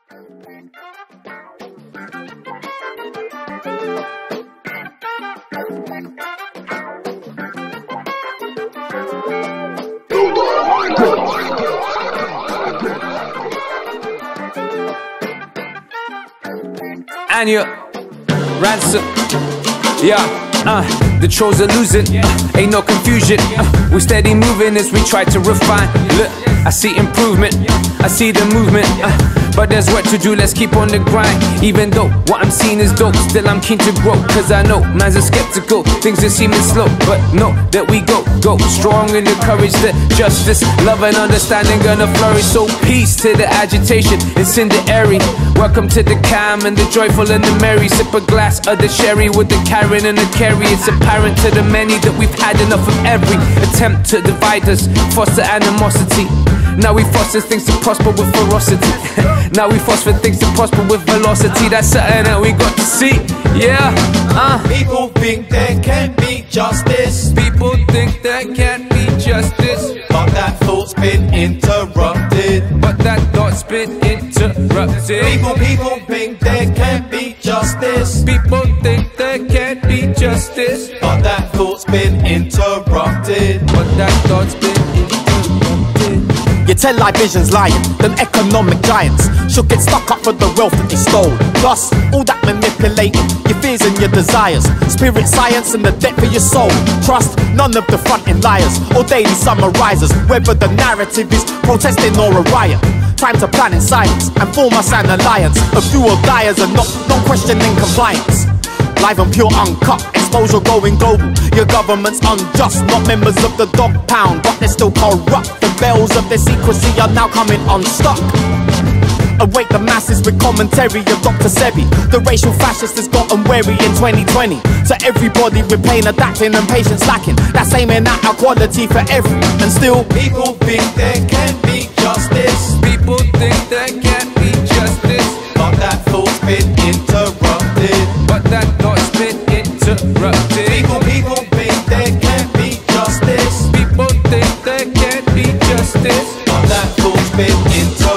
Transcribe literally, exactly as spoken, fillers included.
Anya, Ramson, yeah, uh, the trolls are losing, uh, ain't no confusion, uh, we steady moving as we try to refine. Look, I see improvement, I see the movement, uh, but there's work to do, let's keep on the grind. Even though what I'm seeing is dope, still I'm keen to grow, cause I know man's are skeptical, things are seeming slow, but know that we go, go strong in the courage, the justice, love and understanding gonna flourish. So peace to the agitation, it's in the airy. Welcome to the calm and the joyful and the merry. Sip a glass of the sherry with the Karen and the carry. It's apparent to the many that we've had enough of every attempt to divide us, foster animosity. Now we foster things to prosper with ferocity. Now we foster things to prosper with velocity. That's something that we got to see, yeah. uh. People think there can't be justice. People think there can't be justice, but that thought's been interrupted. But that thought's been interrupted. People, people think there can't be justice. People think there can't be justice, but that thought's been interrupted. But that thought's been interrupted. You tell lie visions lying, them economic giants should get stuck up for the wealth that they stole. Plus, all that manipulating, your fears and your desires, spirit science and the depth of your soul. Trust none of the fronting liars or daily summarizers, whether the narrative is protesting or a riot. Time to plan in silence and form us an alliance of do or diers and not, not questioning compliance. Live and pure uncut, exposure going global. Your government's unjust, not members of the dog pound, but they're still corrupt. The bells of their secrecy are now coming unstuck. Awake the masses with commentary of Doctor Sebi. The racial fascist has gotten wary in twenty twenty. So everybody with pain adapting and patience lacking. That's aiming at our quality for every. And still people think there can't be justice. People think there can't be justice, but that thought's been interrupted. But that thought's been interrupted. People, people think there can't be justice. People think there can't be justice, but that thought's been interrupted.